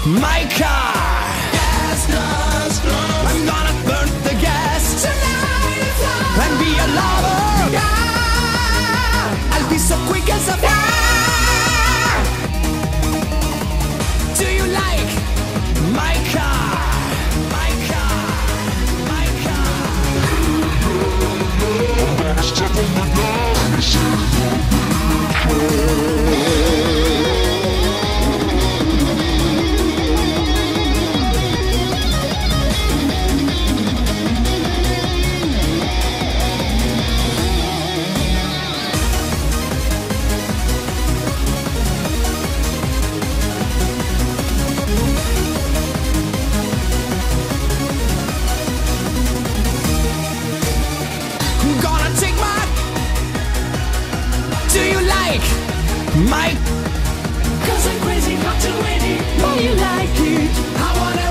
my car. I'm gonna burn the gas tonight and be a lover. I'll be so quick as a fire. Do you like my car? My car, my car. I'm gonna step on the gas my 'cause I'm crazy, not too ready. But you like it. I wanna